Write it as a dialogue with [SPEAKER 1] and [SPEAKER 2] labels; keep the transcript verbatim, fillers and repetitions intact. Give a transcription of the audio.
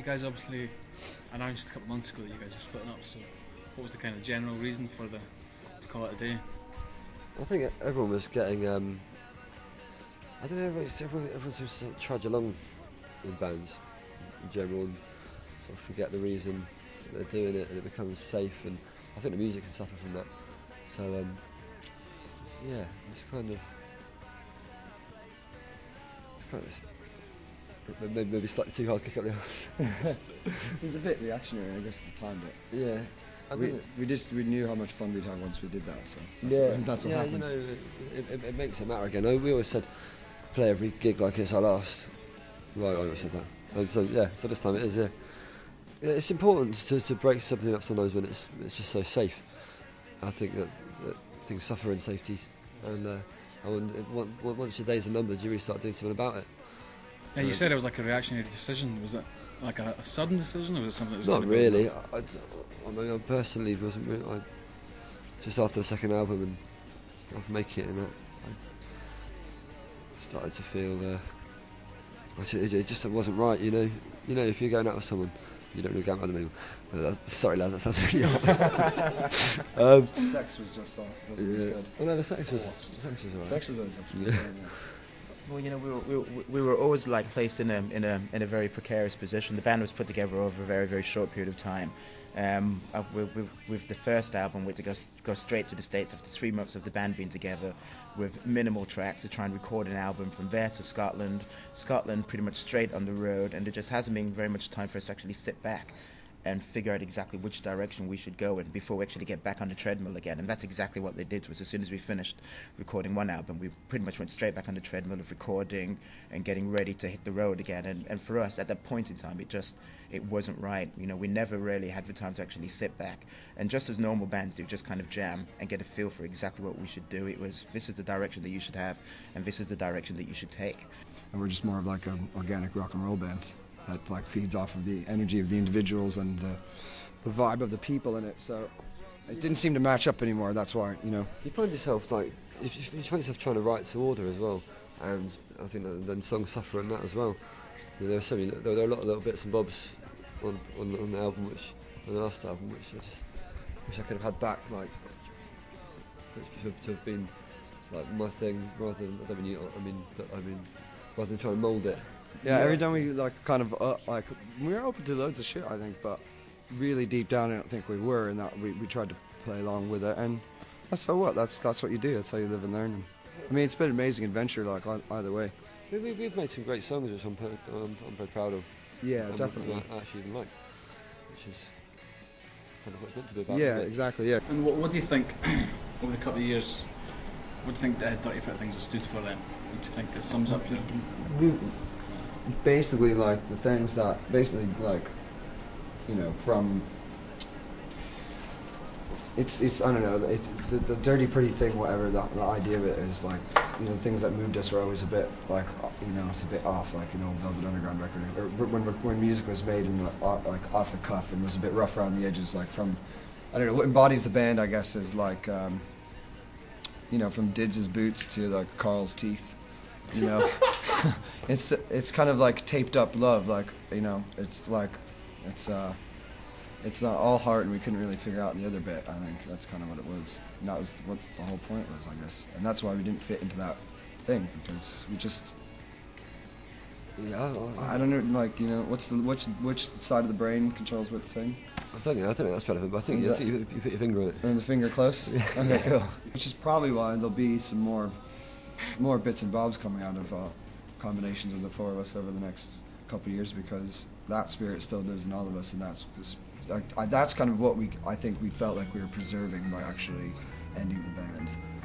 [SPEAKER 1] guys obviously announced a couple of months ago that you guys are splitting up, so what was the kind of general reason for the to call it a day?
[SPEAKER 2] I think everyone was getting, um, I don't know, everyone's, everyone, everyone seems to sort of trudge along in bands in general and sort of forget the reason that they're doing it, and it becomes safe, and I think the music can suffer from that. So, um, so yeah, it's kind of, it's kind of maybe, maybe slightly too hard to kick up the arse.
[SPEAKER 3] It was a bit reactionary, I guess, at the time, but
[SPEAKER 2] yeah. I
[SPEAKER 3] we,
[SPEAKER 2] don't
[SPEAKER 3] we just we knew how much fun we'd have once we did that, so that's
[SPEAKER 2] yeah,
[SPEAKER 3] what, that's what
[SPEAKER 2] yeah,
[SPEAKER 3] happened.
[SPEAKER 2] you know, it, it, it makes it matter again. I, we always said, play every gig like it's our last. Well, I always said that. And so yeah, so this time it is. Yeah, yeah it's important to, to break something up sometimes when it's it's just so safe. I think that, that things suffer in safety, and uh, and it, once your days are numbered, you really start doing something about it.
[SPEAKER 1] Yeah, you said it was like a reactionary decision. Was it like a, a sudden decision, or was it something that was
[SPEAKER 2] not
[SPEAKER 1] kind of
[SPEAKER 2] really? I, I, I mean, I personally wasn't. Really, I, just after the second album and after making it, and that, I started to feel. Uh, it, it just wasn't right, you know. You know, if you're going out with someone, you don't really go out with them anymore. Sorry, lads, that sounds really odd. um,
[SPEAKER 3] Sex was just off. Wasn't
[SPEAKER 2] yeah.
[SPEAKER 3] as good.
[SPEAKER 2] Oh no, the sex was. The sex was alright.
[SPEAKER 3] Sex was always
[SPEAKER 2] yeah.
[SPEAKER 3] yeah.
[SPEAKER 4] Well, you know, we were, we were, we were always like placed in a in a in a very precarious position. The band was put together over a very very short period of time. Um, uh, with, with, with the first album, we had to go go straight to the States after three months of the band being together, with minimal tracks to try and record an album. From there to Scotland, Scotland pretty much straight on the road, and there just hasn't been very much time for us to actually sit back and figure out exactly which direction we should go in before we actually get back on the treadmill again. And that's exactly what they did to us. As soon as we finished recording one album, we pretty much went straight back on the treadmill of recording and getting ready to hit the road again. And, and for us, at that point in time, it just, it wasn't right. You know, we never really had the time to actually sit back and just as normal bands do, just kind of jam and get a feel for exactly what we should do. It was, this is the direction that you should have, and this is the direction that you should take.
[SPEAKER 3] And we're just more of like an organic rock and roll band that like feeds off of the energy of the individuals and the, the vibe of the people in it. So it didn't seem to match up anymore. That's why, you know.
[SPEAKER 2] You find yourself like, if you, you find yourself trying to write to order as well, and I think that then songs suffer in that as well. You know, there were so many, there were a lot of little bits and bobs on on, on the album, which on the last album, which I just wish I could have had back, like for it to have been like my thing rather than I don't mean you, I mean, but I mean rather than trying to mould it.
[SPEAKER 3] Yeah, every time we like kind of uh, like we were open to loads of shit, I think, but really deep down I don't think we were, and that we, we tried to play along with it, and that's so what that's that's what you do. That's how you live and learn. And, I mean, it's been an amazing adventure, like either way.
[SPEAKER 2] We, we, we've made some great songs, which I'm I'm, I'm very proud of.
[SPEAKER 3] Yeah,
[SPEAKER 2] and
[SPEAKER 3] definitely.
[SPEAKER 2] I actually even like, which is kind of what it's meant to be about.
[SPEAKER 3] Yeah, exactly. Yeah.
[SPEAKER 1] And what, what do you think over the couple of years? What do you think uh, Dirty Pretty Things have stood for then? What do you think it sums up? You know?
[SPEAKER 3] We, basically, like the things that basically like, you know, from. It's it's I don't know. It's the, the dirty pretty thing. Whatever the, the idea of it is, like, you know, things that moved us were always a bit like, you know, it's a bit off, like, you know, Velvet Underground record, or when when music was made and like off the cuff and was a bit rough around the edges, like from, I don't know, what embodies the band, I guess, is like, um, you know, from Dids's boots to like Carl's teeth, you know, it's it's kind of like taped up love, like, you know, it's like, it's uh. It's not all heart, and we couldn't really figure out the other bit. I think that's kind of what it was. And that was what the whole point was, I guess. And that's why we didn't fit into that thing, because we just.
[SPEAKER 2] Yeah, I,
[SPEAKER 3] I don't know, like, you know, what's the which which side of the brain controls what thing?
[SPEAKER 2] I don't know. I don't think that's relevant, but I think, you, you, you put your finger on it.
[SPEAKER 3] And the finger close.
[SPEAKER 2] Yeah.
[SPEAKER 3] Okay, cool. Which is probably why there'll be some more, more bits and bobs coming out of uh, combinations of the four of us over the next couple of years, because that spirit still lives in all of us, and that's just. Like, I, that's kind of what we, I think we felt like we were preserving by actually ending the band.